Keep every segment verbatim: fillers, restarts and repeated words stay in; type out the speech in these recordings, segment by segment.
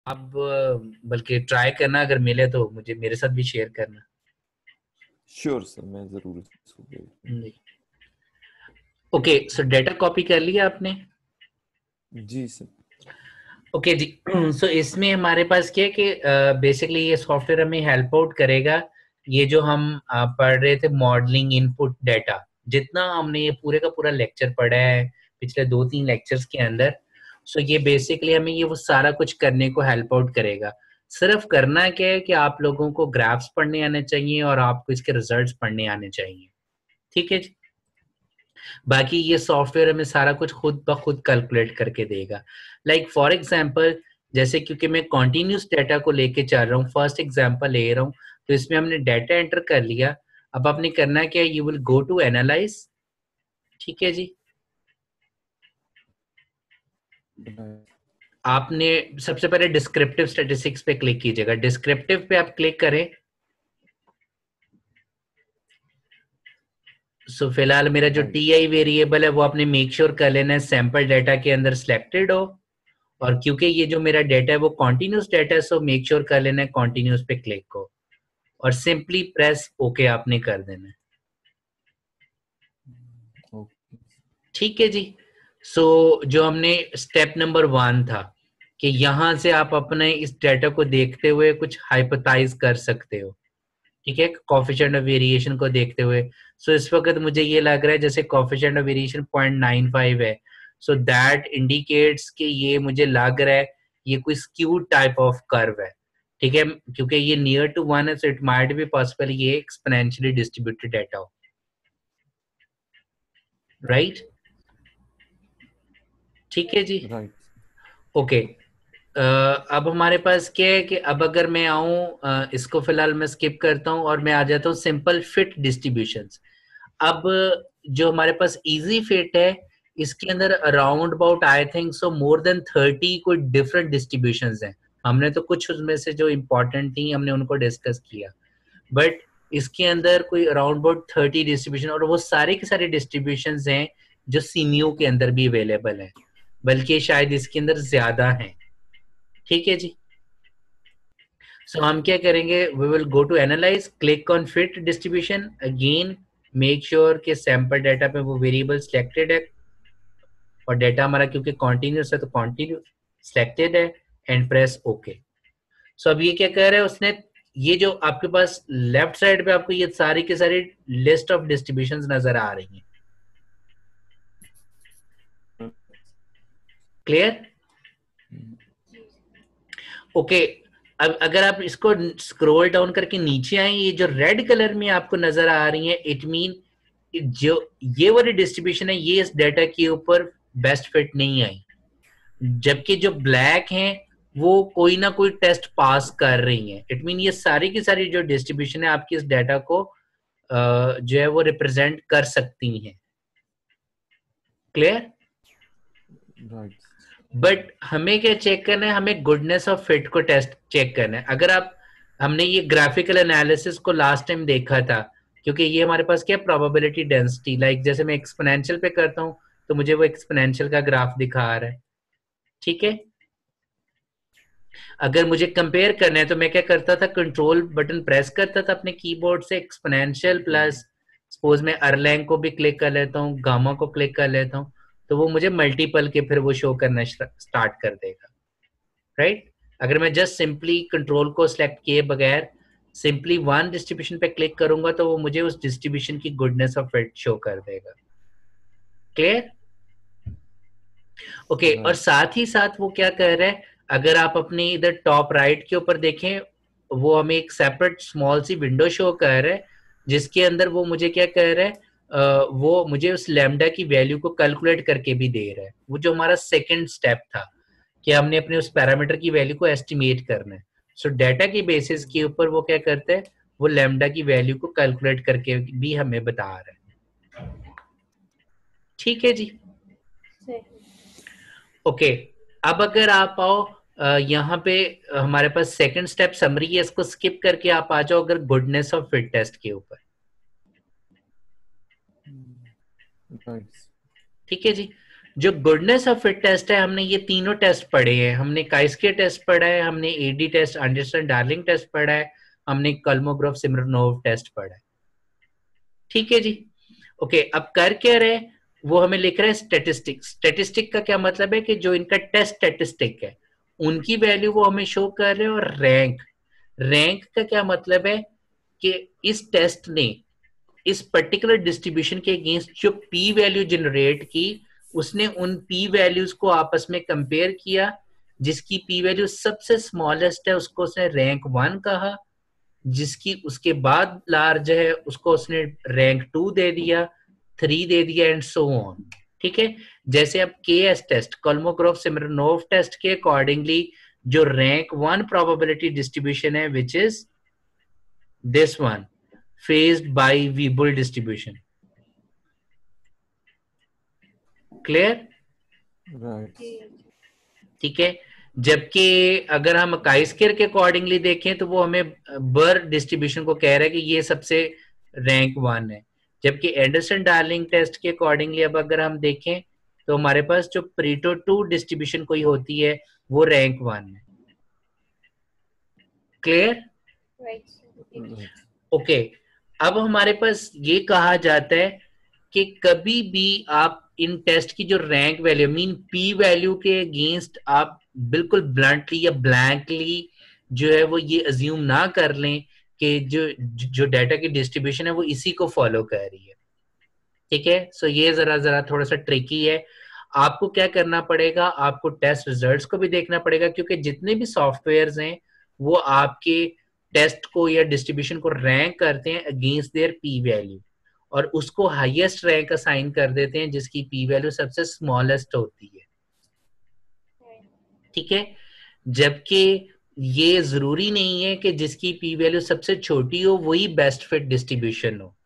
आप बल्कि ट्राई करना, अगर मिले तो मुझे मेरे साथ भी शेयर करना। श्योर सर, मैं जरूर इसको भेज दूंगा। ओके, सो डेटा कॉपी कर लिया आपने? जी सर। ओके जी। सो इसमें हमारे पास क्या है कि बेसिकली ये सॉफ्टवेयर हमें हेल्प आउट करेगा। ये जो हम uh, पढ़ रहे थे मॉडलिंग इनपुट डेटा, जितना हमने ये पूरे का पूरा लेक्चर पढ़ा है पिछले दो तीन लेक्चर्स के अंदर, सो ये बेसिकली हमें ये वो सारा कुछ करने को हेल्प आउट करेगा। सिर्फ करना क्या है कि आप लोगों को ग्राफ्स पढ़ने आने चाहिए और आपको इसके रिजल्ट्स पढ़ने आने चाहिए। ठीक है जी। बाकी ये सॉफ्टवेयर हमें सारा कुछ खुद ब खुद कैलकुलेट करके देगा। लाइक फॉर एग्जांपल, जैसे क्योंकि मैं कॉन्टिन्यूस डेटा को लेके चल रहा हूँ, फर्स्ट एग्जांपल ले रहा हूँ, तो इसमें हमने डेटा एंटर कर लिया। अब आपने करना क्या है, you will go to analyze. ठीक है जी। आपने सबसे पहले डिस्क्रिप्टिव स्टैटिस्टिक्स पे क्लिक कीजिएगा। डिस्क्रिप्टिव पे आप क्लिक करें। सो so, फिलहाल मेरा जो टी आई वेरिएबल है वो आपने मेक श्योर कर लेना है सैंपल डेटा के अंदर सिलेक्टेड हो। और क्योंकि ये जो मेरा डेटा है वो कॉन्टिन्यूस डेटा है, सो मेक श्योर कर लेना है कॉन्टिन्यूस पे क्लिक को, और सिंपली प्रेस ओके आपने कर देना है। ठीक है जी। सो so, जो हमने स्टेप नंबर वन था कि यहां से आप अपने इस डेटा को देखते हुए कुछ हाइपोथेसाइज कर सकते हो। ठीक है, कोएफिशिएंट ऑफ वेरिएशन को देखते हुए। सो so, इस वक्त मुझे ये लग रहा है जैसे coefficient of variation zero point nine five है, सो दैट इंडिकेट्स कि ये मुझे लग रहा है ये कोई स्क्यूड टाइप ऑफ कर्व है। ठीक है, क्योंकि ये नियर टू वन है, so it might be possible ये एक्सपोनेंशियली डिस्ट्रीब्यूटेड डेटा हो। राइट? ठीक है जी। राइट। ओके। अब हमारे पास क्या है कि अब अगर मैं आऊं, इसको फिलहाल मैं स्किप करता हूं और मैं आ जाता हूं सिंपल फिट डिस्ट्रीब्यूशंस। अब जो हमारे पास इजी फिट है, इसके अंदर around about I think so more than thirty कोई डिफरेंट डिस्ट्रीब्यूशंस हैं। हमने तो कुछ उसमें से जो इम्पोर्टेंट थी हमने उनको डिस्कस किया, बट इसके अंदर कोई अराउंड अबाउट थर्टी डिस्ट्रीब्यूशन, और वो सारे के सारे डिस्ट्रीब्यूशंस हैं जो सीमियो के अंदर भी अवेलेबल हैं, बल्कि शायद इसके अंदर ज्यादा हैं। ठीक है जी। सो so, हम क्या करेंगे, we will go to analyze, click on fit distribution again, make sure कि सैंपल डाटा पे वो वेरिएबल सिलेक्टेड है, और डाटा हमारा क्योंकि कॉन्टिन्यूस है तो कॉन्टिन्यू सिलेक्टेड है, एंड प्रेस ओके। सो अब ये क्या कर रहा है उसने, ये जो आपके पास लेफ्ट साइड पे आपको ये सारी के सारी लिस्ट ऑफ डिस्ट्रीब्यूशंस नजर आ रही हैं। क्लियर? ओके। अब अगर आप इसको स्क्रॉल डाउन करके नीचे आए, ये जो रेड कलर में आपको नजर आ रही है, इट मीन जो ये वाली डिस्ट्रीब्यूशन है ये इस डाटा के ऊपर बेस्ट फिट नहीं आई, जबकि जो ब्लैक हैं वो कोई ना कोई टेस्ट पास कर रही हैं। इट मीन ये सारी की सारी जो डिस्ट्रीब्यूशन है आपकी इस डाटा को जो है वो रिप्रेजेंट कर सकती हैं। क्लियर? राइट। बट हमें क्या चेक करना है, हमें गुडनेस ऑफ फिट को टेस्ट चेक करना है। अगर आप, हमने ये ग्राफिकल एनालिसिस को लास्ट टाइम देखा था, क्योंकि ये हमारे पास क्या प्रोबेबिलिटी डेंसिटी, लाइक जैसे मैं एक्सपोनेंशियल पे करता हूँ तो मुझे वो एक्सपोनेंशियल का ग्राफ दिखा रहा है। ठीक है। अगर मुझे कंपेयर करना है तो मैं क्या करता था, कंट्रोल बटन प्रेस करता था अपने कीबोर्ड से, एक्सपोनेंशियल प्लस सपोज मैं अरलैंग को भी क्लिक कर लेता हूँ, गामा को क्लिक कर लेता हूँ, तो वो मुझे मल्टीपल के फिर वो शो करना स्टार्ट कर देगा। Right right? अगर मैं जस्ट सिंपली कंट्रोल को सिलेक्ट किए बगैर सिंपली वन डिस्ट्रीब्यूशन पे क्लिक करूंगा तो वो मुझे उस डिस्ट्रीब्यूशन की गुडनेस ऑफ फिट शो कर देगा। क्लियर? ओके। और साथ ही साथ वो क्या कर रहा है, अगर आप अपने इधर टॉप राइट के ऊपर देखें, वो हमें एक सेपरेट स्मॉल सी विंडो शो कर रहा है, जिसके अंदर वो मुझे क्या कर रहा है, आ, वो मुझे उस लैम्डा की वैल्यू को कैलकुलेट करके भी दे रहा है। वो जो हमारा सेकंड स्टेप था कि हमने अपने उस पैरामीटर की वैल्यू को एस्टिमेट करना है। सो so, डाटा की बेसिस के ऊपर वो क्या करते हैं, वो लैम्डा की वैल्यू को कैलकुलेट करके भी हमें बता रहा है। ठीक है जी। ओके। अब अगर आप आओ यहाँ पे, हमारे पास सेकंड स्टेप समरी है, इसको स्किप करके आप आ जाओ अगर गुडनेस ऑफ फिट टेस्ट के ऊपर। ठीक है जी। जो गुडनेस ऑफ फिट टेस्ट है, हमने ये तीनों टेस्ट पढ़े हैं। हमने काइस्के टेस्ट पढ़ा है, हमने AD test, Anderson Darling test पढ़ा है, हमने कलमोग्राफ सिमरनोव टेस्ट पढ़ा है। ठीक है जी। ओके, अब कर क्या रहे, वो हमें लिख रहे हैं स्टेटिस्टिक। स्टेटिस्टिक का क्या मतलब है कि जो इनका टेस्ट स्टेटिस्टिक है उनकी वैल्यू वो हमें शो कर रहे हैं। और रैंक, रैंक का क्या मतलब है कि इस टेस्ट ने इस पर्टिकुलर डिस्ट्रीब्यूशन के अगेंस्ट जो पी वैल्यू जनरेट की, उसने उन पी वैल्यूज को आपस में कंपेयर किया, जिसकी पी वैल्यू सबसे स्मॉलेस्ट है उसको उसने रैंक वन कहा, जिसकी उसके बाद लार्ज है उसको उसने रैंक टू दे दिया, थ्री दे दिया, एंड सो ऑन। ठीक है, जैसे अब के एस टेस्ट, कोलमोग्राफ सिमरनोव टेस्ट के अकॉर्डिंगली जो रैंक वन प्रोबेबिलिटी डिस्ट्रीब्यूशन है, which is this one, phased bye Weibull distribution. Clear? Right. ठीक है, जबकि अगर हम काइस्केर के अकॉर्डिंगली देखें तो वो हमें बर डिस्ट्रीब्यूशन को कह रहा है कि ये सबसे रैंक वन है। जबकि एंडरसन डार्लिंग टेस्ट के अकॉर्डिंगली अब अगर हम देखें तो हमारे पास जो प्रीटो टू डिस्ट्रीब्यूशन कोई होती है वो रैंक वन है। क्लियर? राइट। ओके, अब हमारे पास ये कहा जाता है कि कभी भी आप इन टेस्ट की जो rank value, mean P value के अगेंस्ट आप बिल्कुल ब्लंटली या ब्लैंकली जो है वो ये अज्यूम ना कर लें कि जो जो डाटा की डिस्ट्रीब्यूशन है वो इसी को फॉलो कर रही है। ठीक है, सो ये जरा जरा थोड़ा सा ट्रिकी है। आपको क्या करना पड़ेगा, आपको टेस्ट रिजल्ट्स को भी देखना पड़ेगा, क्योंकि जितने भी सॉफ्टवेयर्स हैं वो आपके टेस्ट को या डिस्ट्रीब्यूशन को रैंक करते हैं अगेंस्ट देयर पी वैल्यू, और उसको हाईएस्ट रैंक असाइन कर देते हैं जिसकी पी वैल्यू सबसे स्मॉलेस्ट होती है। ठीक है, जबकि ये जरूरी नहीं है कि जिसकी पी वैल्यू सबसे छोटी हो वही बेस्ट फिट डिस्ट्रीब्यूशन हो।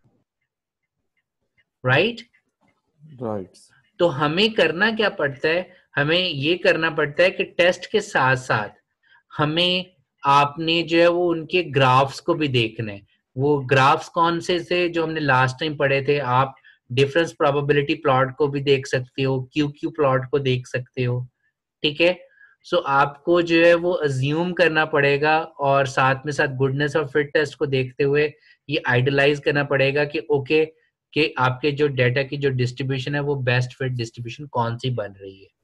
Right right? राइट। तो हमें करना क्या पड़ता है, हमें ये करना पड़ता है कि टेस्ट के साथ साथ हमें आपने जो है वो उनके ग्राफ्स को भी देखना है। वो ग्राफ्स कौन से थे जो हमने लास्ट टाइम पढ़े थे? आप डिफरेंस प्रोबेबिलिटी प्लॉट को भी देख सकते हो, क्यू क्यू प्लॉट को देख सकते हो। ठीक है, सो so, आपको जो है वो अज्यूम करना पड़ेगा, और साथ में साथ गुडनेस ऑफ फिट टेस्ट को देखते हुए ये आइडियलाइज करना पड़ेगा कि ओके okay, कि आपके जो डेटा की जो डिस्ट्रीब्यूशन है वो बेस्ट फिट डिस्ट्रीब्यूशन कौन सी बन रही है।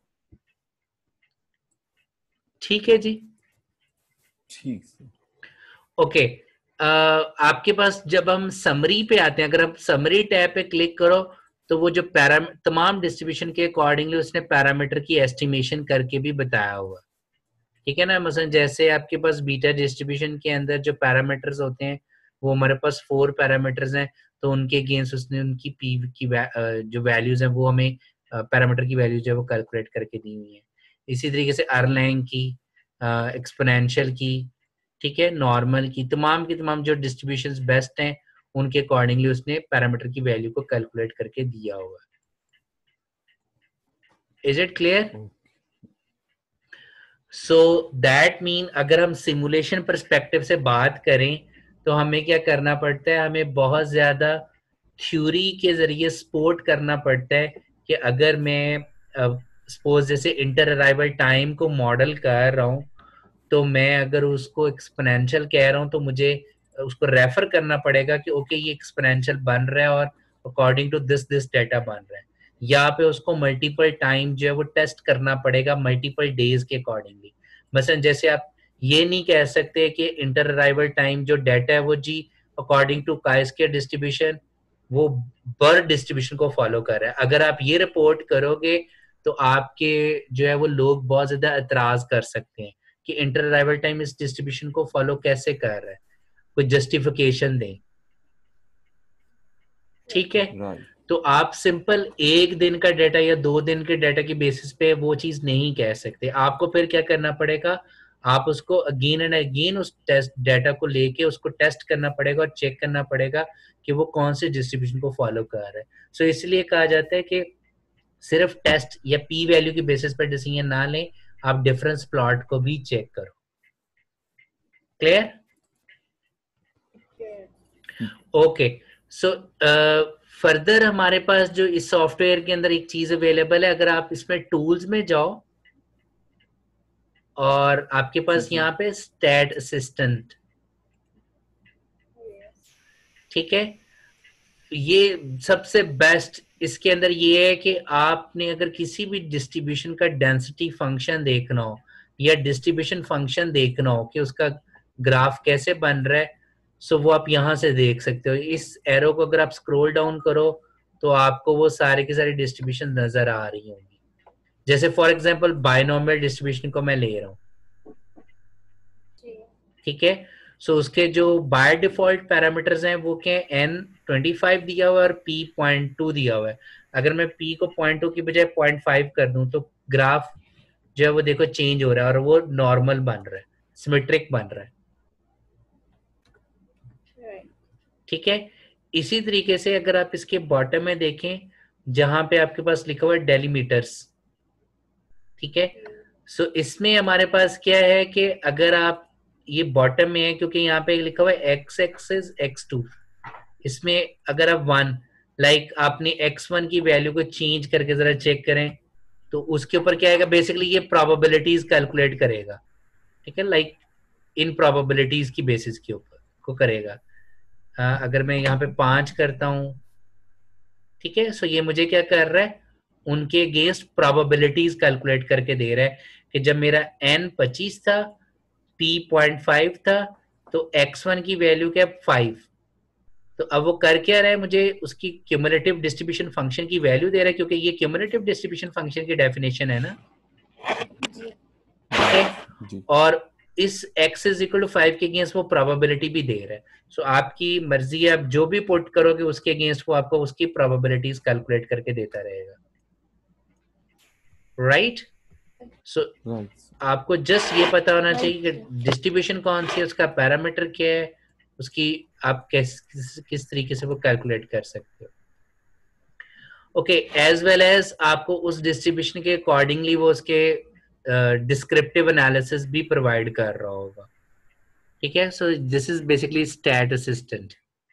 ठीक है जी। ठीक है। ओके, आपके पास जब हम समरी पे आते हैं, अगर आप समरी टैब पे क्लिक करो तो वो जो पैरा तमाम डिस्ट्रीब्यूशन के अकॉर्डिंगली उसने पैरामीटर की एस्टिमेशन करके भी बताया हुआ। ठीक है ना, मसलन जैसे आपके पास बीटा डिस्ट्रीब्यूशन के अंदर जो पैरामीटर्स होते हैं वो हमारे पास फोर पैरामीटर्स हैं, तो उनके अगेंस्ट उसने उनकी पी की जो वैल्यूज हैं वो हमें पैरामीटर की वैल्यूज है वो कैलकुलेट करके दी हुई है। इसी तरीके से अर्लैंग की, एक्सपोनेंशियल की, ठीक है, नॉर्मल की, तमाम की तमाम जो डिस्ट्रीब्यूशंस बेस्ट हैं उनके अकॉर्डिंगली उसने पैरामीटर की वैल्यू को कैलकुलेट करके दिया हुआ। Is it clear? So that mean अगर हम सिमुलेशन परस्पेक्टिव से बात करें तो हमें क्या करना पड़ता है, हमें बहुत ज्यादा थ्योरी के जरिए सपोर्ट करना पड़ता है कि अगर मैं सपोज जैसे इंटर अराइवल टाइम को मॉडल कर रहा हूँ, तो मैं अगर उसको एक्सपोनेंशियल कह रहा हूँ तो मुझे उसको रेफर करना पड़ेगा कि ओके ये एक्सपोनेंशियल बन रहा है और according to this this data बन रहा है। यहाँ पे उसको मल्टीपल टाइम जो है वो टेस्ट करना पड़ेगा मल्टीपल डेज के अकॉर्डिंगली। मसलन जैसे आप ये नहीं कह सकते कि इंटर अराइवल टाइम जो डाटा है वो जी अकॉर्डिंग टू काइस्केर डिस्ट्रीब्यूशन वो बर्ड डिस्ट्रीब्यूशन को फॉलो कर रहा है। अगर आप ये रिपोर्ट करोगे तो आपके जो है वो लोग बहुत ज्यादा एतराज कर सकते हैं कि इंटर अराइवल टाइम इस डिस्ट्रीब्यूशन को फॉलो कैसे कर रहा है, कोई जस्टिफिकेशन दें। ठीक है, राइट। तो आप सिंपल एक दिन का डाटा या दो दिन के डाटा की बेसिस पे वो चीज नहीं कह सकते। आपको फिर क्या करना पड़ेगा, आप उसको अगेन एंड अगेन उस टेस्ट डाटा को लेके उसको टेस्ट करना पड़ेगा और चेक करना पड़ेगा कि वो कौन से डिस्ट्रीब्यूशन को फॉलो कर रहा है। सो so, इसलिए कहा जाता है कि सिर्फ टेस्ट या पी वैल्यू की बेसिस पर डिसीजन ना लें, आप डिफरेंस प्लॉट को भी चेक करो। क्लियर? ओके, सो फर्दर हमारे पास जो इस सॉफ्टवेयर के अंदर एक चीज अवेलेबल है, अगर आप इसमें टूल्स में जाओ और आपके जी पास जी। यहाँ पे स्टैट असिस्टेंट, ठीक है, ये सबसे बेस्ट इसके अंदर ये है कि आपने अगर किसी भी डिस्ट्रीब्यूशन का डेंसिटी फंक्शन देखना हो या डिस्ट्रीब्यूशन फंक्शन देखना हो कि उसका ग्राफ कैसे बन रहा है, सो वो आप यहां से देख सकते हो। इस एरो को अगर आप स्क्रॉल डाउन करो तो आपको वो सारे के सारे डिस्ट्रीब्यूशन नजर आ रही होंगी। जैसे फॉर एग्जांपल बायनोमियल डिस्ट्रीब्यूशन को मैं ले रहा हूँ, ठीक है। सो so, उसके जो बाय डिफॉल्ट पैरामीटर्स हैं वो क्या है, एन ट्वेंटी फाइव दिया हुआ है और पी पॉइंट टू दिया हुआ है। अगर मैं पी को पॉइंट टू की बजाय पॉइंट फाइव कर दूं तो ग्राफ जो है वो देखो चेंज हो रहा है और वो नॉर्मल बन रहा है, सिमेट्रिक बन रहा है, ठीक है। इसी तरीके से अगर आप इसके बॉटम में देखें जहां पे आपके पास लिखा हुआ है डेलीमीटर्स, ठीक है। सो so, इसमें हमारे पास क्या है कि अगर आप ये बॉटम में है क्योंकि यहाँ पे लिखा हुआ है एक्स एक्सिस एक्स टू, इसमें अगर आप वन लाइक आपने एक्स वन की वैल्यू को चेंज करके जरा चेक करें तो उसके ऊपर क्या आएगा, बेसिकली ये प्रोबेबिलिटीज कैलकुलेट करेगा, ठीक है, लाइक इन प्रोबेबिलिटीज की बेसिस के ऊपर को करेगा। आ, अगर मैं यहाँ पे पांच करता हूं, ठीक है, सो ये मुझे क्या कर रहा है, उनके अगेंस्ट प्रोबेबिलिटीज कैलकुलेट करके दे रहा है कि जब मेरा एन पच्चीस था, पी पॉइंट फाइव था, तो एक्स वन की वैल्यू क्या फाइव, तो अब वो कर क्या रहा है, मुझे उसकी क्यूमुलेटिव डिस्ट्रीब्यूशन फंक्शन की वैल्यू दे रहा है क्योंकि ये क्यूमुलेटिव डिस्ट्रीब्यूशन फंक्शन की डेफिनेशन है ना, ठीक है। जी और इस x is equal to five के अगेंस्ट वो प्रोबेबिलिटी भी दे रहा है। सो so, आपकी मर्जी है, आप जो भी पुट करोगे उसके अगेंस्ट वो आपको उसकी प्रोबेबिलिटीज कैलकुलेट करके देता रहेगा, राइट। So right. आपको जस्ट ये पता होना चाहिए कि डिस्ट्रीब्यूशन कौन सी है, उसका पैरामीटर क्या है, उसकी आप किस किस, किस तरीके से वो कैलकुलेट कर सकते हो, ओके। एज वेल एज आपको उस डिस्ट्रीब्यूशन के अकॉर्डिंगली वो उसके डिस्क्रिप्टिव एनालिसिस भी प्रोवाइड कर रहा होगा, ठीक है। So this is basically stat assistant,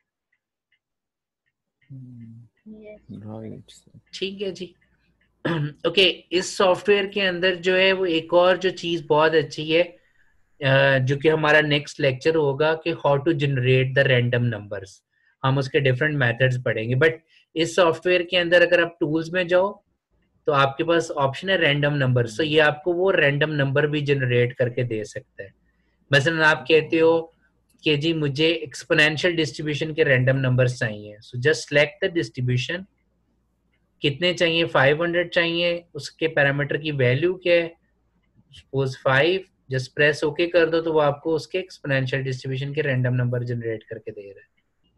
right sir. ठीक है जी। ओके okay, इस सॉफ्टवेयर के अंदर जो है वो एक और जो चीज बहुत अच्छी है, अ, जो कि हमारा नेक्स्ट लेक्चर होगा कि how to generate the random numbers, हम उसके डिफरेंट मेथड्स पढ़ेंगे। बट इस सॉफ्टवेयर के अंदर अगर आप टूल्स में जाओ तो आपके पास ऑप्शन है रैंडम नंबर, सो ये आपको वो रैंडम नंबर भी जनरेट करके दे सकता है। मसलन आप कहते हो कि जी मुझे एक्सपोनेंशियल डिस्ट्रीब्यूशन के रैंडम नंबर्स चाहिए, so just select the distribution, कितने चाहिए, फाइव हंड्रेड चाहिए, उसके पैरामीटर की वैल्यू क्या है, suppose five, just press okay कर दो तो वो आपको उसके एक्सपोनेंशियल डिस्ट्रीब्यूशन के रैंडम नंबर जनरेट करके दे रहा है,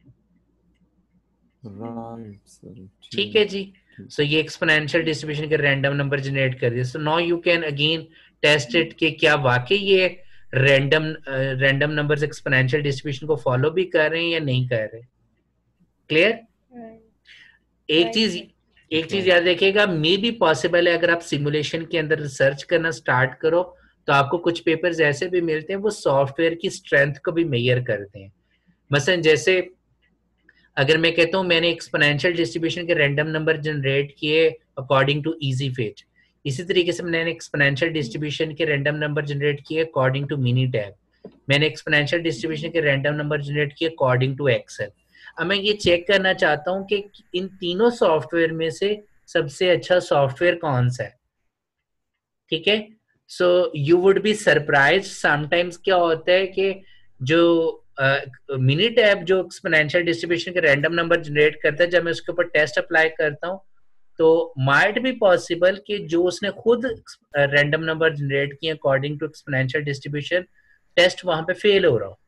राइट सर। ठीक है ठीक जी। ठीक। सो so, ये एक्सपोनेंशियल डिस्ट्रीब्यूशन के रैंडम नंबर जनरेट कर दिया। So now you can again test it कि क्या वाकई ये random random numbers exponential distribution को फॉलो भी कर रहे हैं या नहीं कर रहे, क्लियर। एक चीज एक चीज याद राइट। रखिएगा, मे भी पॉसिबल है अगर आप सिमुलेशन के अंदर रिसर्च करना स्टार्ट करो तो आपको कुछ पेपर्स ऐसे भी मिलते हैं वो सॉफ्टवेयर की स्ट्रेंथ को भी मेजर करते हैं। मसलन जैसे अगर मैं कहता हूं मैंने एक्सपोनेंशियल डिस्ट्रीब्यूशन के रैंडम नंबर जनरेट किए अकॉर्डिंग टू इजी फिट, इसी तरीके से मैंने एक्सपोनेंशियल डिस्ट्रीब्यूशन के रैंडम नंबर जनरेट किए अकॉर्डिंग टू मिनी टैब, मैंने एक्सपोनेंशियल डिस्ट्रीब्यूशन के रैंडम नंबर जनरेट किए अकॉर्डिंग टू एक्सेल। अब मैं ये चेक करना चाहता हूं कि इन तीनों सॉफ्टवेयर में से सबसे अच्छा सॉफ्टवेयर कौन सा है, ठीक है। So you would be surprise sometimes क्या होता है कि जो मिनी टैब जो एक्सपोनेंशियल डिस्ट्रीब्यूशन के रैंडम नंबर जनरेट करता है, जब मैं उसके ऊपर टेस्ट अप्लाई करता हूँ तो माइट भी पॉसिबल कि जो उसने खुद रैंडम नंबर जनरेट किए according to exponential distribution, test वहां पे फेल हो रहा हो,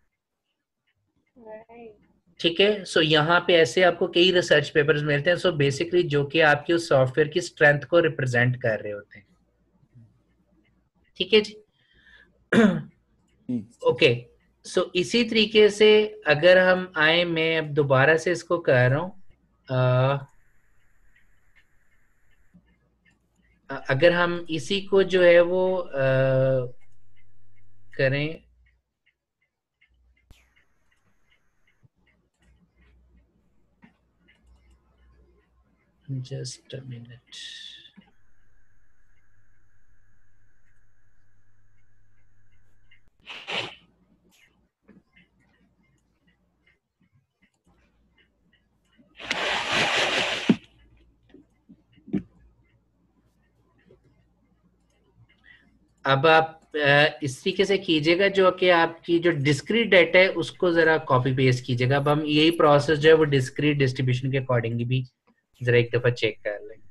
ठीक है। सो यहाँ पे ऐसे आपको कई रिसर्च पेपर्स मिलते हैं, सो बेसिकली जो कि आपके उस सॉफ्टवेयर की स्ट्रेंथ को रिप्रेजेंट कर रहे होते हैं, ठीक है जी। ठीक ठीक। ओके, सो इसी तरीके से अगर हम आए, मैं अब दोबारा से इसको कर रहा हूं, अगर हम इसी को जो है वो आ, करें, जस्ट अ मिनट। अब आप अ, इस तरीके से कीजिएगा जो कि आपकी जो डिस्क्रीट डाटा है उसको जरा कॉपी पेस्ट कीजिएगा। अब हम यही प्रोसेस जो है वो डिस्क्रीट डिस्ट्रीब्यूशन के अकॉर्डिंगली भी जरा एक दफा चेक कर लें।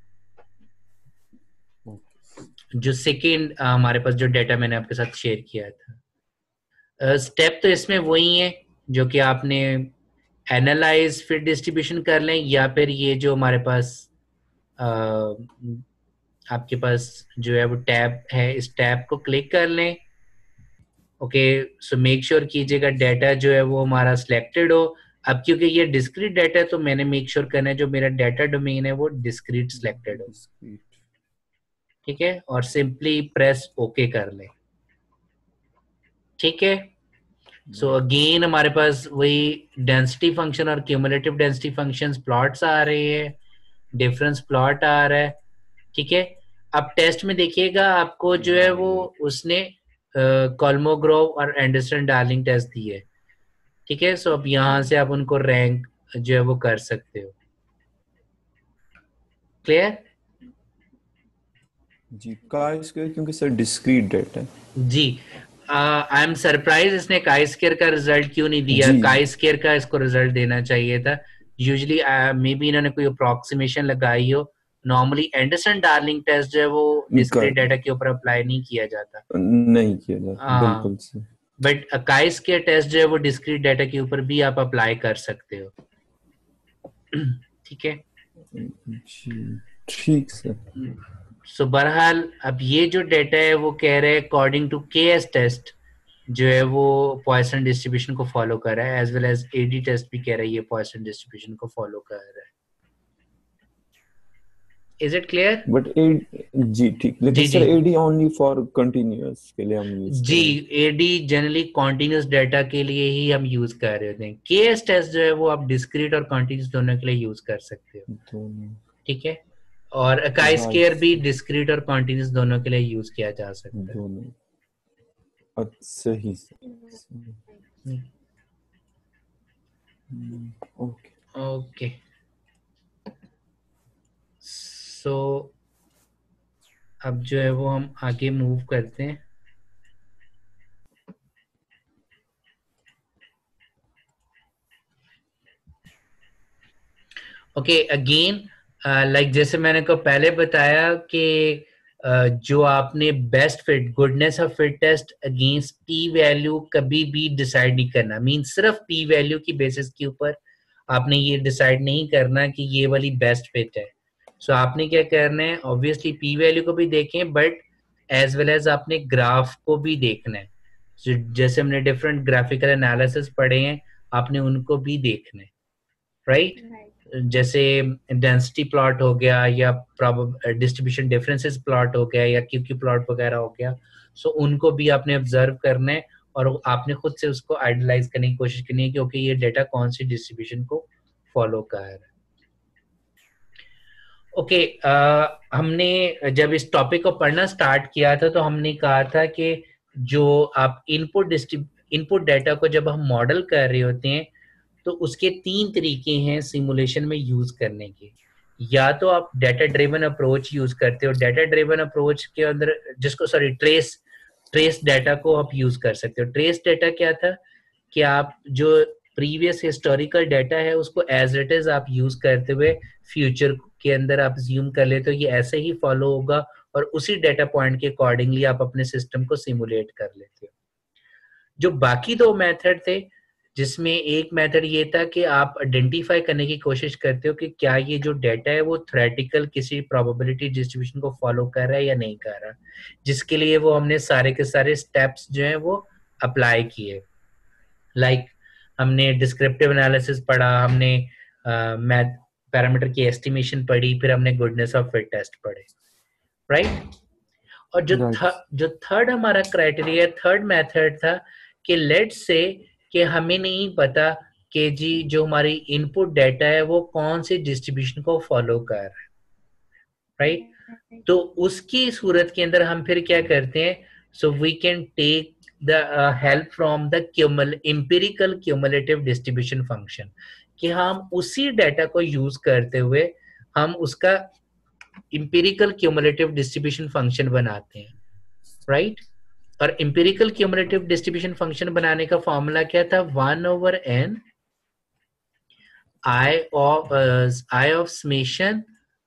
जो सेकेंड हमारे पास जो डाटा मैंने आपके साथ शेयर किया था, स्टेप तो इसमें वही है जो कि आपने एनालाइज फिर डिस्ट्रीब्यूशन कर लें, या फिर ये जो हमारे पास अ, आपके पास जो है वो टैब है, इस टैब को क्लिक कर लें। ओके, सो मेक श्योर कीजिएगा डाटा जो है वो हमारा सिलेक्टेड हो। अब क्योंकि ये डिस्क्रीट डाटा है तो मैंने मेक श्योर करना है जो मेरा डाटा डोमेन है वो डिस्क्रीट सिलेक्टेड हो। डिस्क्रीट। ठीक है, और सिंपली प्रेस ओके कर लें। ठीक है, सो अगेन हमारे पास वही डेंसिटी फंक्शन और क्यूमुलेटिव डेंसिटी फंक्शंस प्लॉट्स आ रहे हैं, डिफरेंस प्लॉट आ रहा है। ठीक है, अब टेस्ट में देखिएगा आपको जो है वो उसने कॉल्मोग्रोव और एंडरसन डार्लिंग टेस्ट दिए। ठीक है, सो अब यहाँ से आप उनको रैंक जो है वो कर सकते हो। क्लियर? जी, काय स्क्वायर क्योंकि सर डिस्क्रीट डेटा है। जी, आई एम सरप्राइज इसने काई स्क्वायर का रिजल्ट क्यों नहीं दिया। जी काई स्क्वायर का इसको रिजल्ट देना चाहिए था। यूजुअली मे बी इन्होंने कोई अप्रोक्सीमेशन लगाई हो। नॉर्मली एंडरसन डार्लिंग टेस्ट जो है वो डिस्क्रीट का, डाटा के ऊपर अप्लाई नहीं किया जाता। नहीं किया जाता, हाँ, बिल्कुल से। बट काई स्क्वायर टेस्ट जो है वो डिस्क्रीट डाटा के ऊपर भी आप अप्लाई कर सकते हो। ठीक है, जी ठीक सर। सो बहरहाल अब ये जो डाटा है वो कह रहे हैं according to K S test जो है वो पॉइसन डिस्ट्रीब्यूशन को फॉलो कर रहा है, as well as AD test भी कह रहा है ये पॉइसन डिस्ट्रीब्यूशन को फॉलो कर रहा है। Is it clear? But a, जी ठीक, लेकिन जी सर जी एडी ओनली फॉर कंटिन्यूअस के लिए हम यूज जी, करें। एडी जनरली कॉन्टिन्यूस डाटा के लिए ही हम यूज कर रहे होते हैं। के एस टेस्ट जो है वो आप डिस्क्रीट और कॉन्टिन्यूस दोनों के लिए यूज कर सकते हो। दोनों। ठीक है, और अकाई राइट स्केयर भी सर, डिस्क्रीट और कॉन्टिन्यूस दोनों के लिए यूज किया जा सकता है। दोनों। अच्छा ही सर। ओके। ओके, सो अब जो है वो हम आगे मूव करते हैं। ओके, अगेन लाइक जैसे मैंने को पहले बताया कि uh, जो आपने best fit goodness of fit test against P value कभी भी डिसाइड नहीं करना। मीन सिर्फ पी वैल्यू की बेसिस के ऊपर आपने ये डिसाइड नहीं करना कि ये वाली बेस्ट फिट है। सो so, आपने क्या करना है, ऑब्वियसली पी वैल्यू को भी देखें बट एज वेल एज आपने ग्राफ को भी देखना है। so, जैसे हमने डिफरेंट ग्राफिकल एनालिसिस पढ़े हैं आपने उनको भी देखना है, राइट right? जैसे डेंसिटी प्लॉट हो गया या डिस्ट्रीब्यूशन डिफरेंसेस प्लॉट हो गया या क्यू क्यू प्लॉट वगैरह हो गया। सो so, उनको भी आपने ऑब्जर्व करना है और आपने खुद से उसको आइडियलाइज करने की कोशिश करनी है कि ओके ये डेटा कौन सी डिस्ट्रीब्यूशन को फॉलो कर रहा है। ओके okay, uh, हमने जब इस टॉपिक को पढ़ना स्टार्ट किया था तो हमने कहा था कि जो आप इनपुट इनपुट डाटा को जब हम मॉडल कर रहे होते हैं तो उसके तीन तरीके हैं सिमुलेशन में यूज करने के। या तो आप डाटा ड्रिवन अप्रोच यूज करते हो, डाटा ड्रिवन अप्रोच के अंदर जिसको सॉरी ट्रेस ट्रेस डाटा को आप यूज कर सकते हो। ट्रेस डाटा क्या था कि आप जो प्रीवियस हिस्टोरिकल डाटा है उसको एज इट इज आप यूज करते हुए फ्यूचर के अंदर आप ज्यूम कर लेते हो ये ऐसे ही फॉलो होगा और उसी डाटा पॉइंट के अकॉर्डिंगली आप अपने सिस्टम को सिमुलेट कर लेते हो। जो बाकी दो मेथड थे जिसमें एक मेथड ये था कि आप आइडेंटिफाई करने की कोशिश करते हो कि क्या ये जो डाटा है वो थ्योरेटिकल किसी प्रोबेबिलिटी डिस्ट्रीब्यूशन को फॉलो कर रहा है या नहीं कर रहा, जिसके लिए वो हमने सारे के सारे स्टेप्स जो है वो अप्लाई किए। लाइक like, हमने डिस्क्रिप्टिव एनालिसिस पढ़ा, हमने मैथ पैरामीटर की एस्टिमेशन पढ़ी, फिर हमने गुडनेस ऑफ फिट टेस्ट पढ़े, राइट right? और जो थ, जो थर्ड हमारा क्राइटेरिया थर्ड मेथड था कि लेट्स से कि हमें नहीं पता कि जी जो हमारी इनपुट डाटा है वो कौन सी डिस्ट्रीब्यूशन को फॉलो कर रहा है। राइट। तो उसकी सूरत के अंदर हम फिर क्या करते हैं, so we can take the help from the क्यूमल एम्पिरिकल क्यूमुलेटिव डिस्ट्रीब्यूशन फंक्शन, कि हम उसी डाटा को यूज करते हुए हम उसका एम्पिरिकल क्यूमुलेटिव डिस्ट्रीब्यूशन फंक्शन बनाते हैं, राइट right? और एम्पिरिकल क्यूमुलेटिव डिस्ट्रीब्यूशन फंक्शन बनाने का फॉर्मूला क्या था, one over N I of I of summation,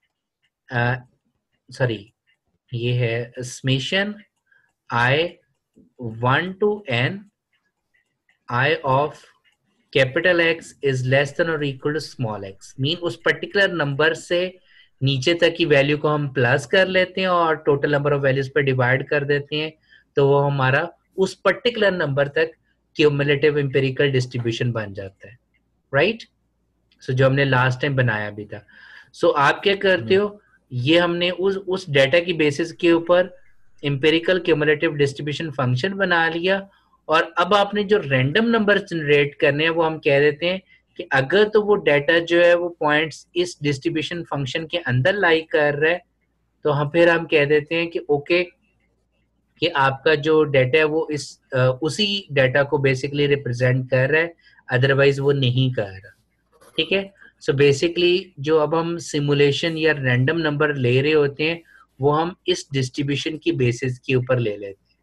sorry ये है summation I one to N I of capital X is less than और equal to small X. Mean उस particular number से नीचे तक की वैल्यू को हम प्लस कर लेते हैं और टोटल नंबर ऑफ वैल्यूज पे डिवाइड कर देते हैं, तो वो हमारा उस पर्टिकुलर नंबर तक क्यूमुलेटिव एम्पिरिकल डिस्ट्रीब्यूशन बन जाता है, राइट। सो जो हमने लास्ट टाइम बनाया भी था। सो so, आप क्या करते हो, ये हमने उस उस डेटा की बेसिस के ऊपर एम्पिरिकल क्यूमुलेटिव डिस्ट्रीब्यूशन फंक्शन बना लिया, और अब आपने जो रैंडम नंबर जनरेट करने हैं वो हम कह देते हैं कि अगर तो वो डाटा जो है वो पॉइंट्स इस डिस्ट्रीब्यूशन फंक्शन के अंदर लाई कर रहा है, तो हम फिर हम कह देते हैं कि ओके कि आपका जो डाटा है वो इस आ, उसी डाटा को बेसिकली रिप्रेजेंट कर रहा है, अदरवाइज वो नहीं कर रहा, ठीक है। सो बेसिकली जो अब हम सिमुलेशन या रैंडम नंबर ले रहे होते हैं वो हम इस डिस्ट्रीब्यूशन की बेसिस के ऊपर ले लेते हैं,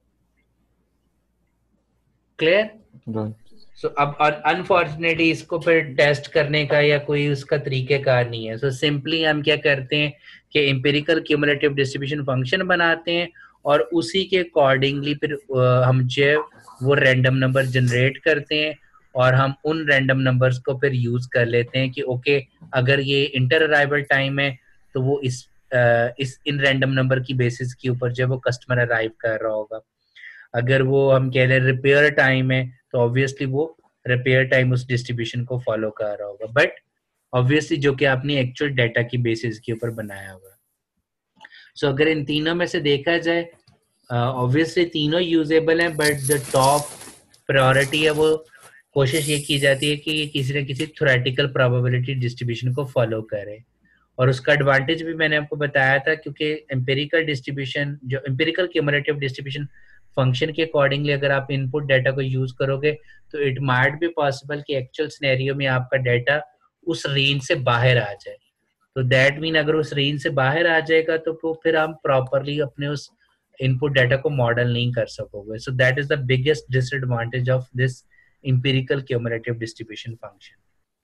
क्लियर। राइट। सो so, अब अनफॉर्चुनेटली इसको फिर टेस्ट करने का या कोई उसका तरीकेकार नहीं है। सो so, सिंपली हम क्या करते हैं कि एम्पिरिकल क्यूमुलेटिव डिस्ट्रीब्यूशन फंक्शन बनाते हैं और उसी के अकॉर्डिंगली फिर हम जो वो रैंडम नंबर जनरेट करते हैं, और हम उन रैंडम नंबर्स को फिर यूज कर लेते हैं कि ओके अगर ये इंटर अराइवल टाइम है तो वो इस आ, इस इन रैंडम नंबर की बेसिस के ऊपर जो वो कस्टमर अराइव कर रहा होगा। अगर वो हम कह रहे हैं रिपेयर टाइम है तो ऑब्वियसली वो रिपेयर टाइम उस डिस्ट्रीब्यूशन को फॉलो कर रहा होगा, बट ऑब्वियसली जो कि आपने एक्चुअल डाटा की बेसिस के ऊपर बनाया होगा। सो so, अगर इन तीनों में से देखा जाए ऑब्वियसली uh, तीनों यूजेबल हैं, बट द टॉप प्रायोरिटी है वो कोशिश ये की जाती है कि किसी न किसी थ्योरेटिकल प्रोबेबिलिटी डिस्ट्रीब्यूशन को फॉलो करे। और उसका एडवांटेज भी मैंने आपको बताया था, क्योंकि एम्पिरिकल डिस्ट्रीब्यूशन जो एम्पिरिकल क्यूमुलेटिव डिस्ट्रीब्यूशन फंक्शन के अकॉर्डिंगली अगर आप इनपुट डाटा को यूज करोगे तो इट माइट बी पॉसिबल कि एक्चुअल सिनेरियो में आपका डाटा उस रेंज से बाहर आ जाए। तो दैट मीन अगर उस रेंज से बाहर आ जाएगा तो फिर हम प्रॉपरली अपने उस इनपुट डाटा को मॉडल नहीं कर सकोगे। So that is the biggest disadvantage of this empirical cumulative distribution function.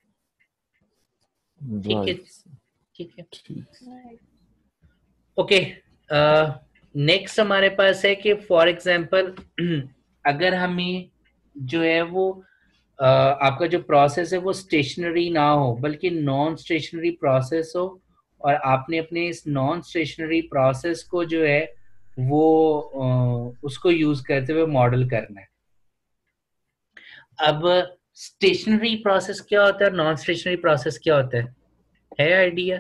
ठीक है, ठीक है, ओके। नेक्स्ट हमारे पास है कि फॉर एग्जांपल अगर हमें जो है वो uh, आपका जो प्रोसेस है वो स्टेशनरी ना हो बल्कि नॉन स्टेशनरी प्रोसेस हो, और आपने अपने इस नॉन स्टेशनरी प्रोसेस को जो है वो uh, उसको यूज करते हुए मॉडल करना है। अब स्टेशनरी प्रोसेस क्या होता है, नॉन स्टेशनरी प्रोसेस क्या होता है है आइडिया?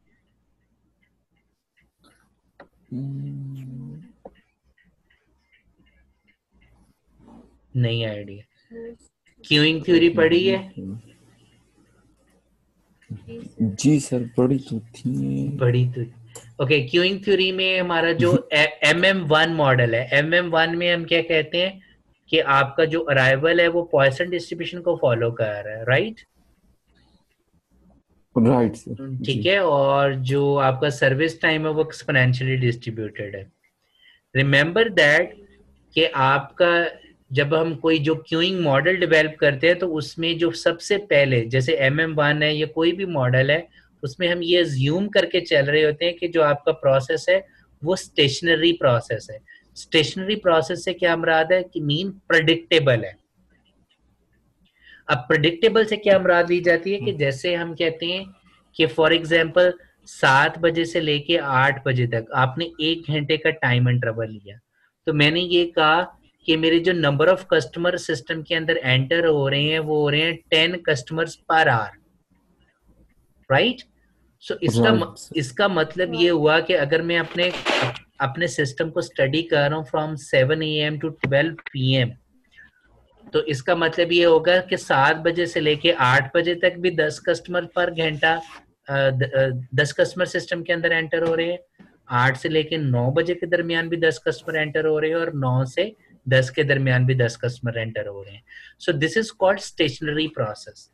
नहीं आइडिया। क्यूइंग थ्योरी पढ़ी है? जी सर पढ़ी तो थी। पढ़ी तो ओके। क्यूइंग थ्योरी में हमारा जो एम एम वन मॉडल है, एम एम वन में हम क्या कहते हैं कि आपका जो अराइवल है वो पॉइसन डिस्ट्रीब्यूशन को फॉलो कर रहा है, राइट राइट सर। ठीक है, और जो आपका सर्विस टाइम है वो एक्सपोनेंशियली डिस्ट्रीब्यूटेड है। रिमेंबर दैट कि आपका जब हम कोई जो क्यूइंग मॉडल डेवलप करते हैं तो उसमें जो सबसे पहले जैसे एम एम वन है या कोई भी मॉडल है उसमें हम ये ज्यूम करके चल रहे होते हैं कि जो आपका प्रोसेस है वो स्टेशनरी प्रोसेस है। स्टेशनरी प्रोसेस से क्या मुराद है कि मीन प्रेडिक्टेबल है। अब प्रेडिक्टेबल से क्या मुराद ली जाती है कि जैसे हम कहते हैं कि फॉर एग्जांपल सात बजे से लेके आठ बजे तक आपने एक घंटे का टाइम इंटरवल लिया, तो मैंने ये कहा कि मेरे जो नंबर ऑफ कस्टमर सिस्टम के अंदर एंटर हो रहे हैं वो हो रहे हैं ten customers per hour, right. So इसका right, इसका मतलब ये हुआ कि अगर मैं अपने अपने सिस्टम को स्टडी कर रहा हूँ from seven A M to twelve P M, तो इसका मतलब ये होगा कि सात बजे से लेके आठ बजे तक भी दस कस्टमर पर घंटा, दस कस्टमर सिस्टम के अंदर एंटर हो रहे हैं, आठ से लेके नौ बजे के दरमियान भी दस कस्टमर एंटर हो रहे हैं, और नौ से दस के दरमियान भी दस कस्टमर एंटर हो रहे हैं. So this is called stationary process,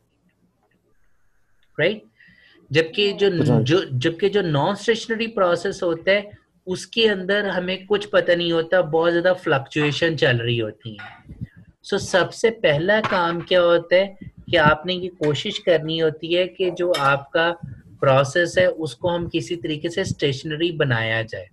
right. जबकि जो राइट. जो जबकि जो नॉन स्टेशनरी प्रोसेस होता है उसके अंदर हमें कुछ पता नहीं होता, बहुत ज्यादा फ्लक्चुएशन चल रही होती है. सो so, सबसे पहला काम क्या होता है कि आपने ये कोशिश करनी होती है कि जो आपका प्रोसेस है उसको हम किसी तरीके से स्टेशनरी बनाया जाए.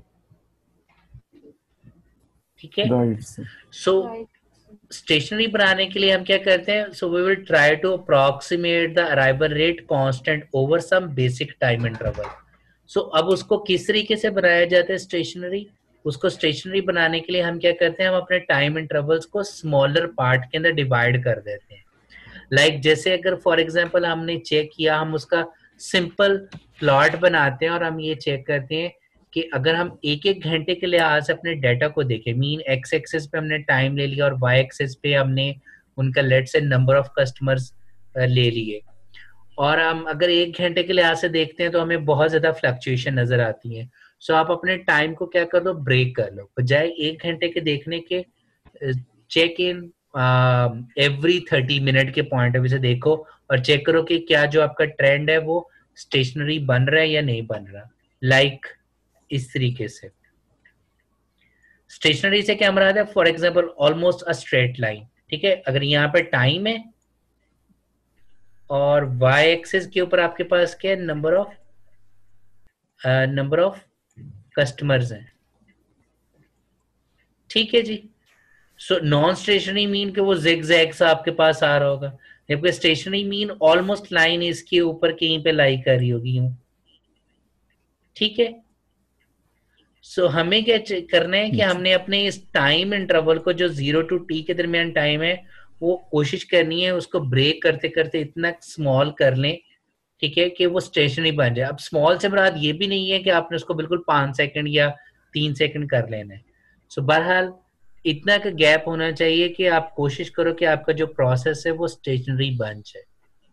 ठीक है. Right sir. सो स्टेशनरी बनाने के लिए हम क्या करते हैं, so we will try to approximate the arrival rate constant over some basic time interval. So अब उसको किस तरीके से बनाया जाता है स्टेशनरी, उसको स्टेशनरी बनाने के लिए हम क्या करते हैं, हम अपने टाइम इंटरवल्स को स्मॉलर पार्ट के अंदर डिवाइड कर देते हैं. लाइक like, जैसे अगर फॉर एग्जांपल हमने चेक किया, हम उसका सिंपल प्लॉट बनाते हैं और हम ये चेक करते हैं कि अगर हम एक एक घंटे के लिए आज अपने डाटा को देखें, मीन एक्स एक्सिस पे हमने टाइम ले लिया और वाई एक्सिस पे हमने उनका लेट से नंबर ऑफ कस्टमर्स ले लिए, और हम अगर एक घंटे के लिए आज से देखते हैं तो हमें बहुत ज्यादा फ्लक्चुएशन नजर आती है. सो आप अपने टाइम को क्या कर दो, ब्रेक कर लो. बजाय एक घंटे के देखने के, check in every thirty minute के पॉइंट ऑफ व्यू से देखो और चेक करो कि क्या जो आपका ट्रेंड है वो स्टेशनरी बन रहा है या नहीं बन रहा. लाइक like, इस तरीके से स्टेशनरी से क्या मराद है, for example almost a straight line. ठीक है, अगर यहाँ पे टाइम है और वाई एक्सिस के ऊपर आपके पास क्या है, number of number of customers हैं. ठीक है जी. सो नॉन स्टेशनरी मीन कि वो जिग जैग सा आपके पास आ रहा होगा, जबकि स्टेशनरी मीन ऑलमोस्ट लाइन इसके ऊपर कहीं पे लाई कर रही होगी यूं. ठीक है. सो so, हमें क्या करना है कि हमने अपने इस टाइम इंटरवल को जो जीरो टू टी के दरमियान टाइम है वो कोशिश करनी है उसको ब्रेक करते करते इतना स्मॉल कर लें, ठीक है, कि वो स्टेशनरी बन जाए. अब स्मॉल से मुराद ये भी नहीं है कि आपने उसको बिल्कुल पांच सेकंड या तीन सेकंड कर लेना है. सो so, बहरहाल इतना का गैप होना चाहिए कि आप कोशिश करो कि आपका जो प्रोसेस है वो स्टेशनरी बन जाए.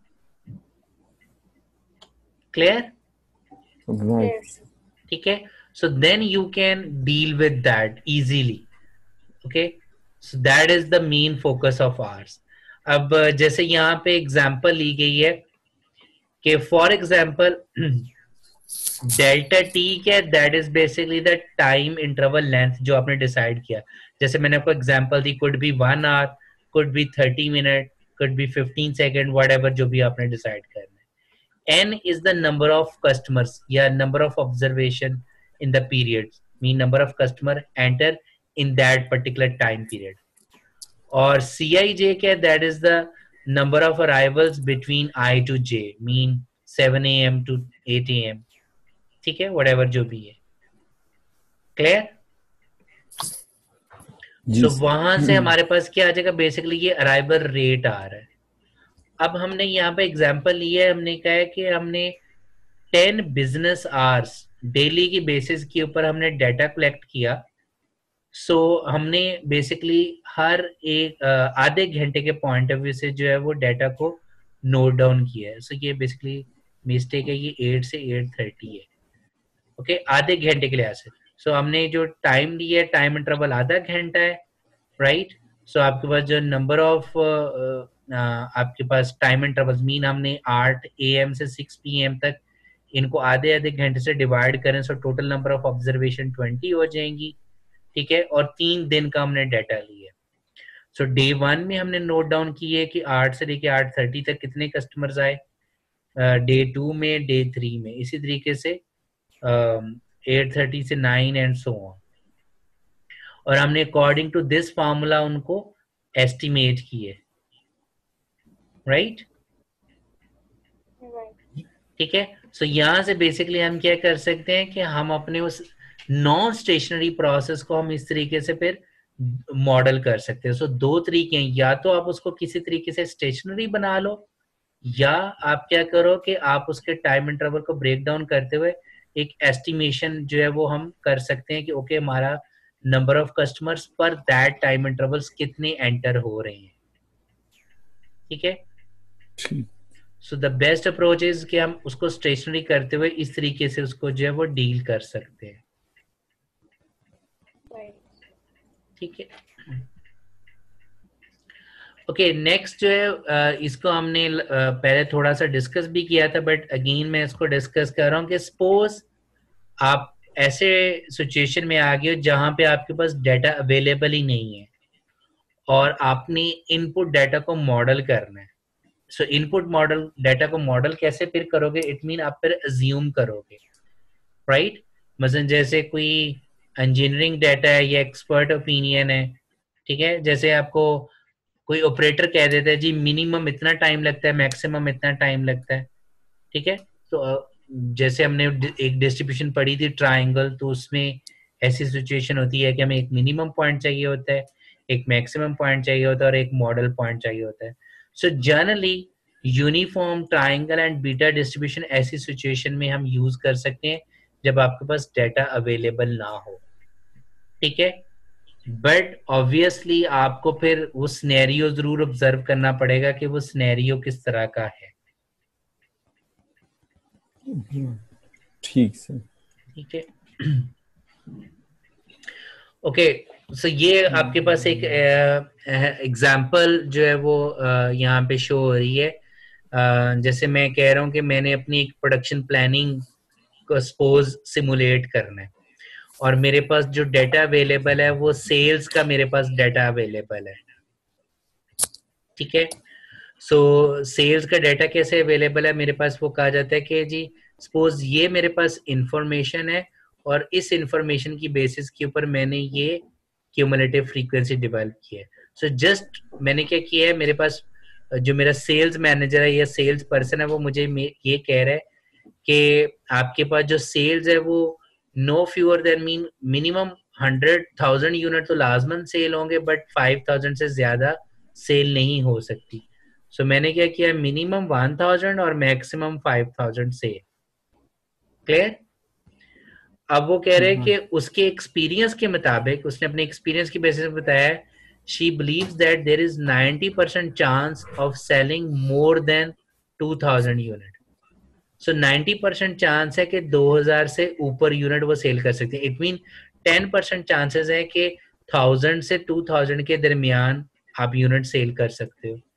क्लियर? राइट. ठीक है. So then you can deal with that easily. Okay, so that is the main focus of ours. अब जैसे यहाँ पे एग्जांपल ली गई है कि फॉर एग्जांपल डेल्टा टी क्या, that is basically the time interval length जो आपने डिसाइड किया. जैसे मैंने आपको एग्जांपल दी, could be one hour, could be thirty minute, could be fifteen second, whatever जो भी आपने डिसाइड करना है. N is the number of customers या number of observation in the period, mean number of customer enter in that particular time period. और C I J क्या, that is the number of arrivals between I to J, mean seven A M to eight A M. ठीक है, whatever जो भी है. Clear? जी so sir. वहां से हमारे पास क्या आ जाएगा, बेसिकली ये अराइवल रेट आ रहा है. अब हमने यहाँ पे एग्जांपल लिया है, हमने कहा है कि हमने टेन बिजनेस आवर्स डेली की बेसिस के ऊपर हमने डाटा कलेक्ट किया. सो so, हमने बेसिकली हर एक आधे घंटे के पॉइंट ऑफ व्यू से जो है वो डाटा को नोट डाउन किया है. सो so, ये बेसिकली मिस्टेक है, ये एट से एट थर्टी है. ओके okay, आधे घंटे के लिए ऐसे. सो so, हमने जो टाइम लिया है, टाइम इंटरवल आधा घंटा है, राइट. सो आपके पास जो नंबर ऑफ आपके पास टाइम इंटरवल मीन हमने आठ ए एम से सिक्स पी एम तक इनको आधे आधे घंटे से डिवाइड करें, so total number of observation twenty हो जाएंगी. ठीक है, और तीन दिन का हमने डाटा लिया. सो डे वन में हमने नोट डाउन किए कि आठ से लेके आठ थर्टी तक कितने कस्टमर्स आए, डे uh, टू में, डे थ्री में, इसी तरीके से एट थर्टी से नाइन एंड सो ऑन. और हमने अकॉर्डिंग टू दिस फार्मूला उनको एस्टिमेट किए. राइट. ठीक है. सो so, यहाँ से बेसिकली हम क्या कर सकते हैं कि हम अपने उस नॉन स्टेशनरी प्रोसेस को हम इस तरीके से फिर मॉडल कर सकते हैं. सो so, दो तरीके हैं, या तो आप उसको किसी तरीके से स्टेशनरी बना लो, या आप क्या करो कि आप उसके टाइम इंटरवल को ब्रेक डाउन करते हुए एक एस्टिमेशन जो है वो हम कर सकते हैं कि ओके okay, हमारा number of customers per that time intervals कितने एंटर हो रहे हैं. ठीक है. ठीक. So the best approach is कि हम उसको स्टेशनरी करते हुए इस तरीके से उसको जो है वो डील कर सकते हैं। ठीक है, ओके नेक्स्ट जो है अ, इसको हमने अ, पहले थोड़ा सा डिस्कस भी किया था, बट अगेन मैं इसको डिस्कस कर रहा हूँ कि सपोज आप ऐसे सिचुएशन में आ गए हो जहां पे आपके पास डाटा अवेलेबल ही नहीं है और आपने इनपुट डाटा को मॉडल करना है। सो इनपुट मॉडल डाटा को मॉडल कैसे फिर करोगे, इट मीन आप फिर अज्यूम करोगे, राइट right? मसलन जैसे कोई इंजीनियरिंग डाटा है या एक्सपर्ट ओपिनियन है, ठीक है, जैसे आपको कोई ऑपरेटर कह देता है जी मिनिमम इतना टाइम लगता है, मैक्सिमम इतना टाइम लगता है, ठीक है। तो अ, जैसे हमने एक डिस्ट्रीब्यूशन पढ़ी थी ट्राइंगल, तो उसमें ऐसी सिचुएशन होती है कि हमें एक मिनिमम पॉइंट चाहिए होता है, एक मैक्सिमम पॉइंट चाहिए होता है और एक मॉडल पॉइंट चाहिए होता है। So generally uniform triangle and beta distribution ऐसी सिचुएशन में हम यूज कर सकते हैं जब आपके पास डाटा अवेलेबल ना हो, ठीक है। बट ऑब्वियसली आपको फिर वो सिनेरियो जरूर ऑब्जर्व करना पड़ेगा कि वो सिनेरियो किस तरह का है, ठीक से, ठीक है। ओके, सो ये आपके पास एक एग्जांपल जो है वो uh, यहाँ पे शो हो रही है। uh, जैसे मैं कह रहा हूँ कि मैंने अपनी एक प्रोडक्शन प्लानिंग को सपोज सिमुलेट करना है और मेरे पास जो डाटा अवेलेबल है वो सेल्स का मेरे पास डाटा अवेलेबल है, ठीक है। सो सेल्स का डाटा कैसे अवेलेबल है मेरे पास, वो कहा जाता है कि जी सपोज ये मेरे पास इंफॉर्मेशन है और इस इंफॉर्मेशन की बेसिस के ऊपर मैंने ये क्यूमुलेटिव फ्रीक्वेंसी डेवलप की है। सो so जस्ट मैंने क्या किया है, मेरे पास जो मेरा सेल्स मैनेजर है या सेल्स पर्सन है वो मुझे ये कह रहा है कि आपके पास जो सेल्स है वो no fewer than mean minimum hundred thousand unit तो लाजमन सेल होंगे, बट फाइव थाउजेंड से ज्यादा सेल नहीं हो सकती। सो so, मैंने क्या किया, मिनिमम वन थाउजेंड और मैक्सिमम फाइव थाउजेंड से, क्लियर। अब वो कह रहे हैं कि उसके एक्सपीरियंस के मुताबिक, उसने अपने एक्सपीरियंस की बेसिस पे बताया, she believes that there is ninety percent chance of selling more than two thousand unit. So ninety percent chance है कि दो हज़ार से ऊपर यूनिट वो सेल कर सकते हैं। It mean ten percent chances है कि थाउजेंड से टू थाउजेंड के दरमियान आप यूनिट सेल कर सकते हो,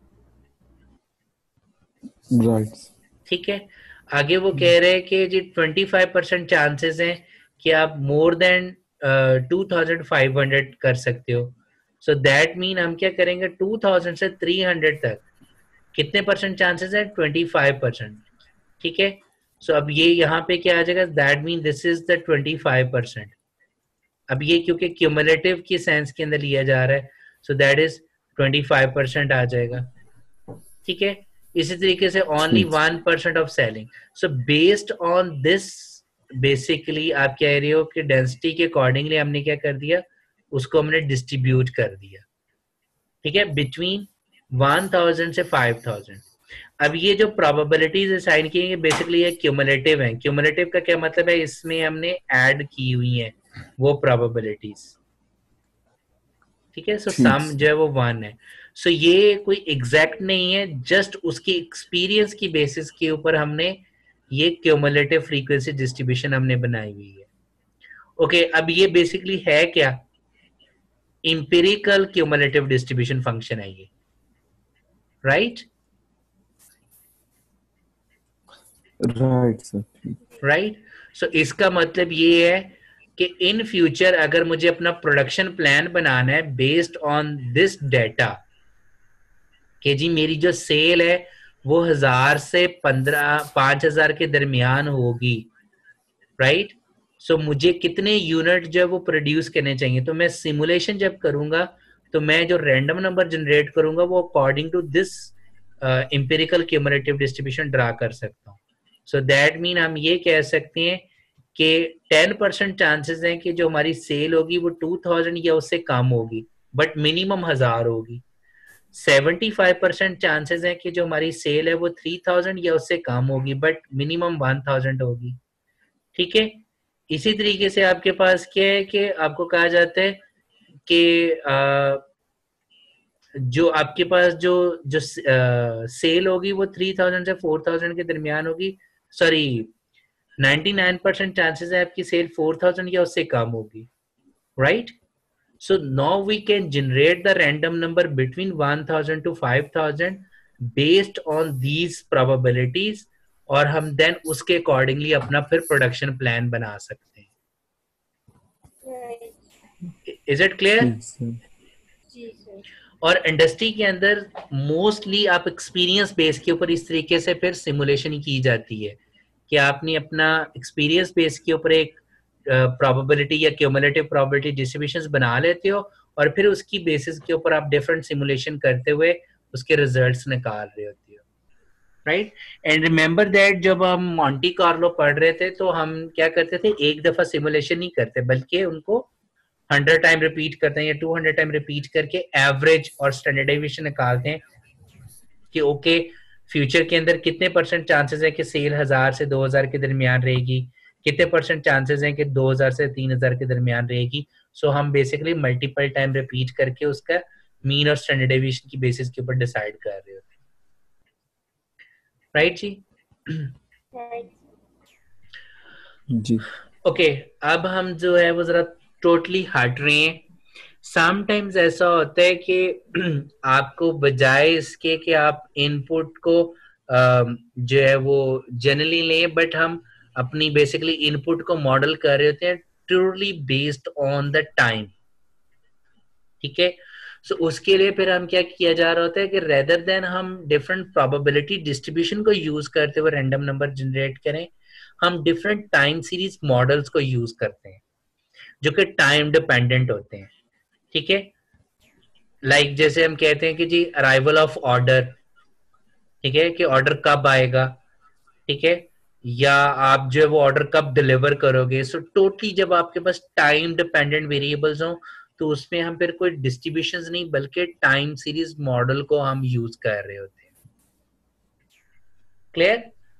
राइट, ठीक है। आगे वो कह रहे हैं कि जी ट्वेंटी फाइव परसेंट चांसेस हैं कि आप more than two thousand five hundred कर सकते हो। सो दैट मीन हम क्या करेंगे, टू थाउजेंड से थ्री हंड्रेड तक कितने परसेंट चांसेस है, ट्वेंटी फाइव परसेंट, ठीक है। सो अब ये यहाँ पे क्या आ जाएगा, that mean this is the twenty five percent. अब ये क्योंकि क्यूमुलेटिव की सेंस के अंदर लिया जा रहा है, so that is twenty five percent आ जाएगा, ठीक है। इसी तरीके से ओनली ठीक, one percent of selling. So based on this basically आप कह रहे हो कि डेंसिटी के अकॉर्डिंगली हमने क्या कर दिया, उसको हमने डिस्ट्रीब्यूट कर दिया, ठीक है, बिटवीन वन थाउजेंड से फाइव थाउजेंड। अब ये जो प्रोबेबिलिटीज असाइन की है बेसिकली ये क्यूमुलेटिव है। क्यूमुलेटिव का क्या मतलब है, इसमें हमने ऐड की हुई है वो प्रोबेबिलिटीज, ठीक है। सो ठीक सम से, जो है वो वन है। सो so, ये कोई एग्जैक्ट नहीं है, जस्ट उसकी एक्सपीरियंस की बेसिस के ऊपर हमने ये क्यूमुलेटिव फ्रीक्वेंसी डिस्ट्रीब्यूशन हमने बनाई हुई है। ओके okay, अब ये बेसिकली है क्या, इंपेरिकल क्यूमुलेटिव डिस्ट्रीब्यूशन फंक्शन है ये, right right? Right sir, right right? So so, इसका मतलब ये है कि इन फ्यूचर अगर मुझे अपना प्रोडक्शन प्लान बनाना है बेस्ड ऑन दिस डेटा कि जी मेरी जो सेल है वो हजार से पंद्रह पांच हजार के दरमियान होगी, राइट। सो मुझे कितने यूनिट जो है वो प्रोड्यूस करने चाहिए, तो मैं सिमुलेशन जब करूंगा तो मैं जो रैंडम नंबर जनरेट करूंगा वो according to this empirical cumulative distribution draw कर सकता हूँ। सो दैट मीन हम ये कह सकते हैं कि टेन परसेंट चांसेस हैं कि जो हमारी सेल होगी वो टू थाउजेंड या उससे कम होगी, बट मिनिमम हजार होगी। सेवेंटी फाइव परसेंट चांसेस है कि जो हमारी सेल है वो थ्री थाउजेंड या उससे कम होगी, बट मिनिमम वन थाउजेंड होगी, ठीक है। इसी तरीके से आपके पास क्या है कि आपको कहा जाता है कि जो आपके पास जो जो सेल होगी वो थ्री थाउजेंड से फोर थाउजेंड के दरमियान होगी, sorry ninety nine percent chances है आपकी सेल फोर थाउजेंड या उससे कम होगी, right? So now we can generate the random number between one thousand to five thousand based on these probabilities, और हम then उसके accordingly अपना फिर production plan बना सकते हैं. Is it clear? ठीक सर। जी सर। और इंडस्ट्री के अंदर मोस्टली आप एक्सपीरियंस बेस के ऊपर इस तरीके से फिर सिमुलेशन की जाती है कि आपने अपना एक्सपीरियंस बेस के ऊपर एक प्रोबेबिलिटी या क्यूमुलेटिव प्रोबेबिलिटी डिस्ट्रीब्यूशंस बना लेते हो, और फिर उसकी बेसिस के ऊपर आप डिफरेंट सिमुलेशन करते हुए उसके रिजल्ट्स निकाल रहे होते हो, राइट? एंड रिमेंबर दैट जब हम मॉन्टी कार्लो पढ़ रहे थे तो हम क्या करते थे, एक दफा सिमुलेशन नहीं करते बल्कि उनको हंड्रेड टाइम रिपीट करते हैं या टू हंड्रेड टाइम रिपीट करके एवरेज और स्टैंडर्ड डेविएशन निकालते हैं कि ओके फ्यूचर के अंदर कितने परसेंट चांसेस है कि सेल हजार से दो हजार के दरमियान रहेगी, कितने परसेंट चांसेस हैं कि दो हजार से तीन हजार के दरमियान रहेगी. सो so, हम बेसिकली मल्टीपल टाइम रिपीट करके उसका मीन और स्टैंडर्ड डेविएशन की बेसिस के ऊपर डिसाइड कर रहे होते हैं, राइट जी? जी ओके okay, अब हम जो है वो जरा टोटली हट रहे हैं. समटाइम्स ऐसा होता है कि आपको बजाय इसके कि आप इनपुट को जो है वो जनरली लें, बट हम अपनी बेसिकली इनपुट को मॉडल कर रहे होते हैं truly based on the time, ठीक है? सो so, उसके लिए फिर हम क्या किया जा रहा होता है कि रेदर देन हम डिफरेंट प्रोबेबिलिटी डिस्ट्रीब्यूशन को यूज करते हुए रैंडम नंबर जनरेट करें, हम डिफरेंट टाइम सीरीज मॉडल्स को यूज करते हैं जो कि टाइम डिपेंडेंट होते हैं, ठीक है? लाइक like जैसे हम कहते हैं कि जी अराइवल ऑफ ऑर्डर, ठीक है, कि ऑर्डर कब आएगा, ठीक है, या आप जो है वो ऑर्डर कब डिलीवर करोगे. सो so, टोटली जब आपके पास टाइम डिपेंडेंट वेरिएबल्स हो तो उसमें हम फिर कोई डिस्ट्रीब्यूशंस नहीं बल्कि टाइम सीरीज मॉडल को हम यूज कर रहे होते हैं. क्लियर?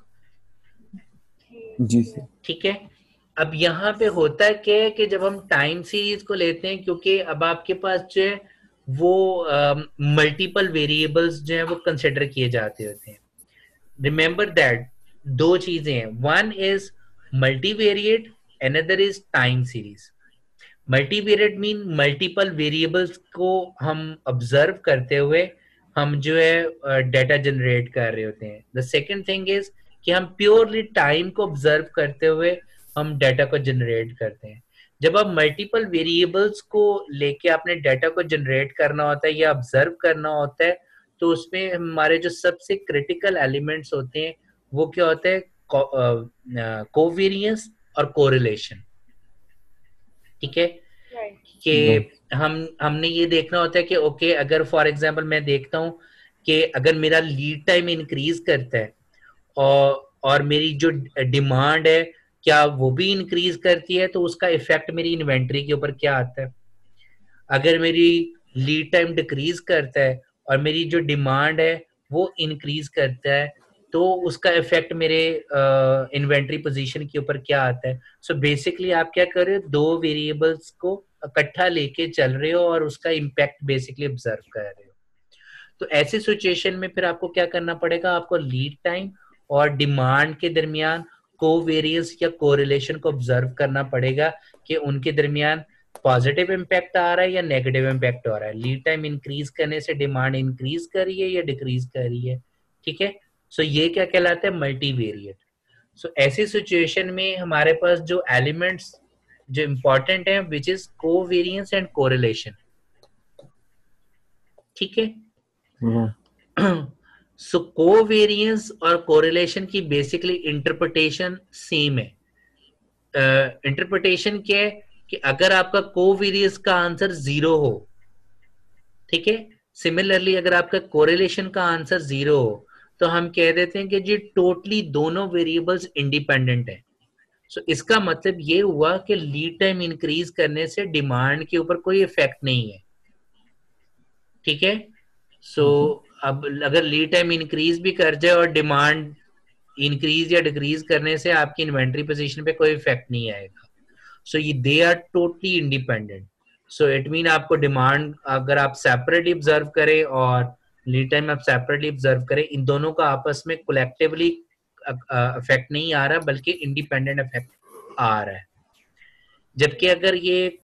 जी सर। ठीक है. अब यहाँ पे होता है क्या है कि जब हम टाइम सीरीज को लेते हैं, क्योंकि अब आपके पास जो है वो मल्टीपल uh, वेरिएबल्स जो है वो कंसिडर किए जाते होते हैं. रिमेंबर दैट दो चीजें हैं, one is multivariate, another is time series. Multivariate mean multiple variables को हम ऑब्जर्व करते हुए हम जो है डाटा uh, जनरेट कर रहे होते हैं. द सेकंड थिंग इज कि हम प्योरली टाइम को ऑब्जर्व करते हुए हम डाटा को जनरेट करते हैं. जब आप मल्टीपल वेरिएबल्स को लेके आपने डाटा को जनरेट करना होता है या ऑब्जर्व करना होता है तो उसमें हमारे जो सबसे क्रिटिकल एलिमेंट्स होते हैं वो क्या होते हैं, कोवेरियंस और कोरिलेशन, ठीक है? कि हम हमने ये देखना होता है कि ओके okay, अगर फॉर एग्जांपल मैं देखता हूँ कि अगर मेरा लीड टाइम इंक्रीज करता है और और मेरी जो डिमांड है क्या वो भी इंक्रीज करती है तो उसका इफेक्ट मेरी इन्वेंट्री के ऊपर क्या आता है. अगर मेरी लीड टाइम डिक्रीज करता है और मेरी जो डिमांड है वो इंक्रीज करता है तो उसका इफेक्ट मेरे इन्वेंट्री uh, पोजीशन के ऊपर क्या आता है. सो so बेसिकली आप क्या कर रहे हो, दो वेरिएबल्स को इकट्ठा लेके चल रहे हो और उसका इम्पैक्ट बेसिकली ऑब्जर्व कर रहे हो. तो ऐसी सिचुएशन में फिर आपको क्या करना पड़ेगा, आपको लीड टाइम और डिमांड के दरमियान कोवेरियंस या कोरिलेशन को ऑब्जर्व करना पड़ेगा कि उनके दरमियान पॉजिटिव इम्पैक्ट आ रहा है या नेगेटिव इम्पैक्ट आ रहा है. लीड टाइम इंक्रीज करने से डिमांड इंक्रीज कर रही है या डिक्रीज कर रही है, ठीक है? सो so ये क्या कहलाता है, मल्टीवेरिएट. सो so ऐसी सिचुएशन में हमारे पास जो एलिमेंट्स जो इंपॉर्टेंट है which is covariance and correlation, ठीक है? सो कोवेरियंस और कोरिलेशन की बेसिकली इंटरप्रिटेशन सेम है. इंटरप्रिटेशन uh, क्या है कि अगर आपका कोवेरियंस का आंसर जीरो हो, ठीक है, सिमिलरली अगर आपका कोरिलेशन का आंसर जीरो हो तो हम कह देते हैं कि जी टोटली दोनों वेरिएबल्स इंडिपेंडेंट है. सो so, इसका मतलब ये हुआ कि लीड टाइम इंक्रीज करने से डिमांड के ऊपर कोई इफेक्ट नहीं है, ठीक है? सो so, अब अगर लीड टाइम इंक्रीज भी कर जाए और डिमांड इंक्रीज या डिक्रीज करने से आपकी इन्वेंट्री पोजीशन पे कोई इफेक्ट नहीं आएगा. सो ये they are totally independent. So it mean आपको डिमांड अगर आप सेपरेटली ऑब्जर्व करें और लीड टाइम आप सेपरेटली ऑब्जर्व करें, इन दोनों का आपस में कोलेक्टिवली इफेक्ट नहीं आ रहा बल्कि इंडिपेंडेंट इफेक्ट आ रहा है। जबकि अगर ये